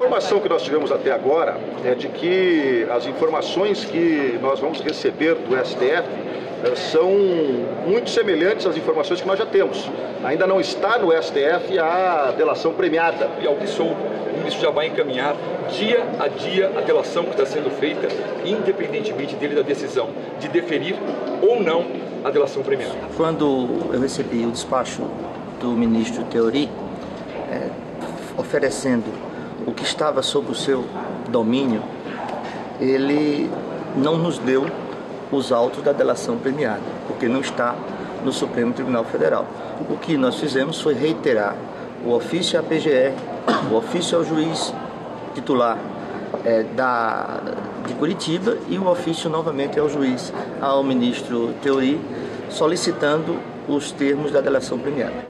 A informação que nós tivemos até agora é de que as informações que nós vamos receber do STF são muito semelhantes às informações que nós já temos. Ainda não está no STF a delação premiada. E ao que sou, o ministro já vai encaminhar dia a dia a delação que está sendo feita, independentemente dele da decisão de deferir ou não a delação premiada. Quando eu recebi o despacho do ministro Teori, oferecendo o que estava sob o seu domínio, ele não nos deu os autos da delação premiada, porque não está no Supremo Tribunal Federal. O que nós fizemos foi reiterar o ofício à PGR, o ofício ao juiz titular de Curitiba e o ofício novamente ao juiz, ao ministro Teori, solicitando os termos da delação premiada.